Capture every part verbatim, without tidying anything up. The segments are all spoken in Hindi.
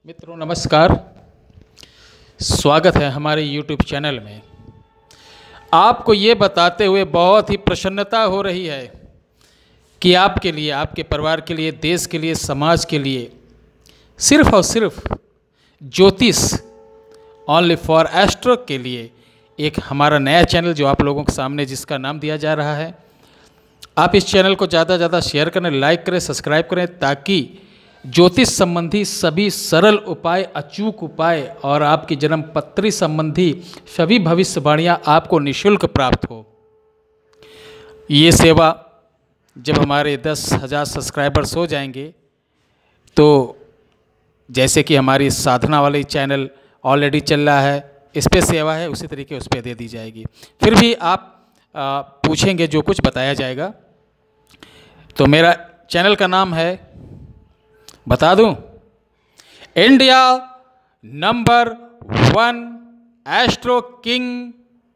मित्रों नमस्कार, स्वागत है हमारे यूट्यूब चैनल में। आपको ये बताते हुए बहुत ही प्रसन्नता हो रही है कि आपके लिए, आपके परिवार के लिए, देश के लिए, समाज के लिए सिर्फ और सिर्फ ज्योतिष ओनली फॉर एस्ट्रो के लिए एक हमारा नया चैनल जो आप लोगों के सामने जिसका नाम दिया जा रहा है, आप इस चैनल को ज़्यादा से ज़्यादा शेयर करें, लाइक करें, सब्सक्राइब करें, ताकि ज्योतिष संबंधी सभी सरल उपाय, अचूक उपाय और आपकी जन्म पत्री संबंधी सभी भविष्यवाणियाँ आपको निःशुल्क प्राप्त हो। ये सेवा जब हमारे दस हज़ार सब्सक्राइबर्स हो जाएंगे तो जैसे कि हमारी साधना वाली चैनल ऑलरेडी चल रहा है, इस पे सेवा है, उसी तरीके उस पे दे दी जाएगी। फिर भी आप आ, पूछेंगे जो कुछ बताया जाएगा। तो मेरा चैनल का नाम है, बता दूं, India number one astro king.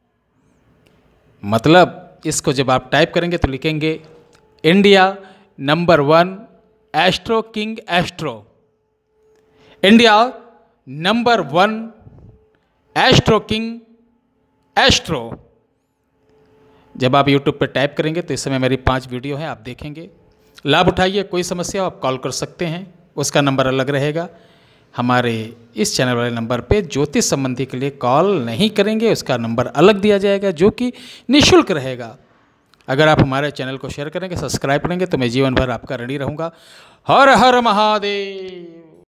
मतलब इसको जब आप टाइप करेंगे तो लिखेंगे India number one astro king astro, India number one astro king astro. जब आप यूट्यूब पर टाइप करेंगे तो इस समय मेरी पांच वीडियो हैं, आप देखेंगे, लाभ उठाइए। कोई समस्या हो आप कॉल कर सकते हैं, उसका नंबर अलग रहेगा। हमारे इस चैनल वाले नंबर पे ज्योतिष संबंधी के लिए कॉल नहीं करेंगे, उसका नंबर अलग दिया जाएगा जो कि निःशुल्क रहेगा। अगर आप हमारे चैनल को शेयर करेंगे, सब्सक्राइब करेंगे तो मैं जीवन भर आपका ऋणी रहूँगा। हर हर महादेव।